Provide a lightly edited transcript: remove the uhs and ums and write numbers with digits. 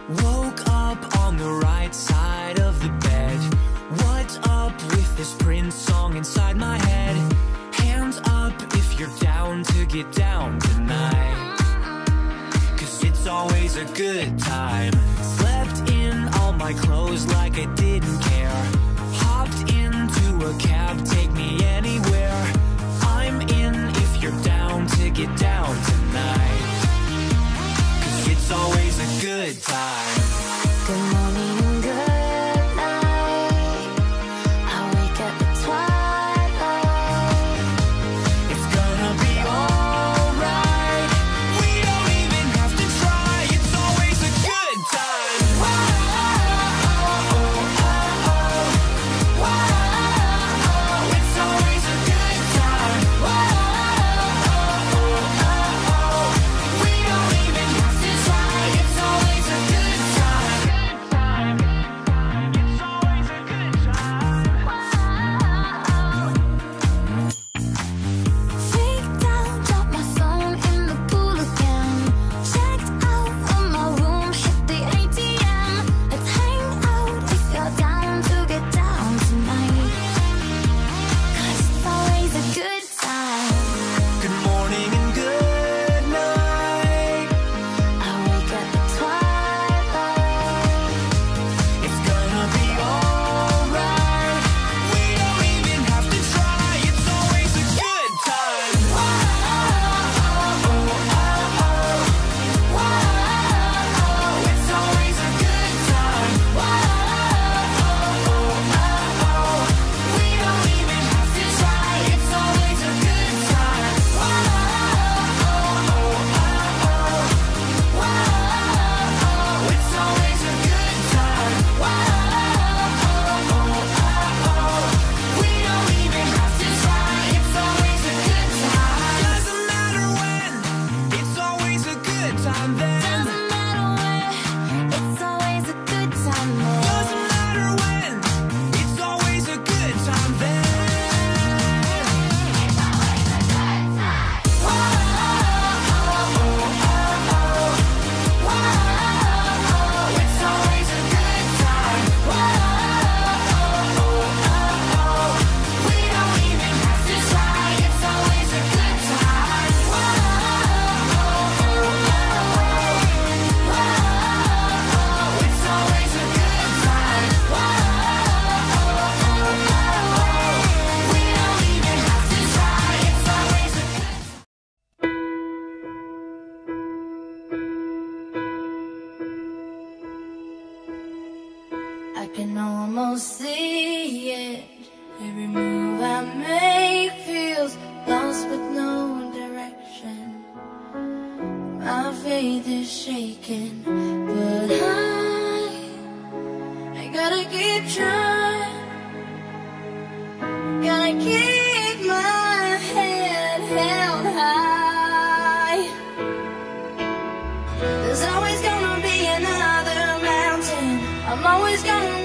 Woke up on the right side of the bed. What's up with this Prince song inside my head? Hands up if you're down to get down tonight, 'cause it's always a good time. Slept in all my clothes like I didn't care. Hopped into a cab, take me anywhere. I'm in if you're down to get down tonight, 'cause it's always a good time. Good morning and good night. I wake up at twilight. It's gonna be alright. We don't even have to try. It's always a good time. It's always a good time. We don't even have to try. It's always a good time. It's always a good time. Freaked out, dropped my phone in the pool again. Checked out of my room, hit the ATM. Let's hang out if you're down to get down tonight, 'cause it's always a good time. Good morning and good night. I wake up at twilight. It's gonna be alright. We don't even have to try. It's always a good time. It's always a good time. We don't even have to try. It's always a good time. It's always a good time. We don't even have to try. It's always a good time. Doesn't matter when. It's always a good time then. Doesn't matter where, it's always a good time there. Doesn't matter when. It's always a good time then. It's always a good time. It's always a good time. We don't even have to try. It's always a good time. It's always a good time. We don't even have to try. It's always a good time. I can almost see it. Every move I make feels lost with no direction. My faith is shaking, but I gotta keep trying. Gotta keep my head held high. There's always gonna be another mountain. I'm always gonna